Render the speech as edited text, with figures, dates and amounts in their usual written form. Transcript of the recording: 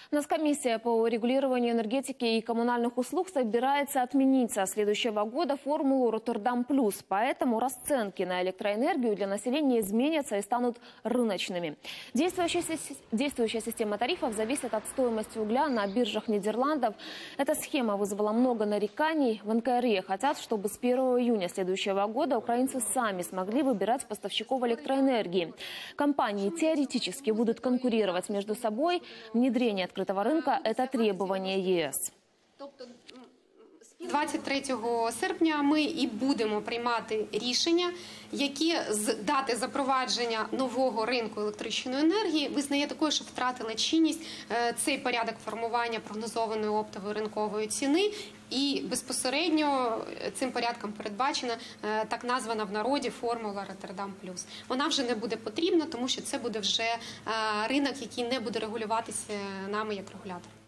Нацкомиссия по регулированию энергетики и коммунальных услуг собирается отменить со следующего года формулу «Роттердам плюс». Поэтому расценки на электроэнергию для населения изменятся и станут рыночными. Действующая система тарифов зависит от стоимости угля на биржах Нидерландов. Эта схема вызвала много нареканий. В НКРЕ хотят, чтобы с 1 июня следующего года украинцы сами смогли выбирать поставщиков электроэнергии. Компании теоретически будут конкурировать между собой. Внедрение открытого рынка – это требование ЄС. 23 серпня ми і будемо приймати рішення, які з дати запровадження нового ринку електричної енергії визнає такою, що втратила чинність цей порядок формування прогнозованої оптової ринкової ціни. І безпосередньо цим порядком передбачена так названа в народі формула «Роттердам плюс». Вона вже не буде потрібна, тому що це буде вже ринок, який не буде регулюватися нами як регулятор.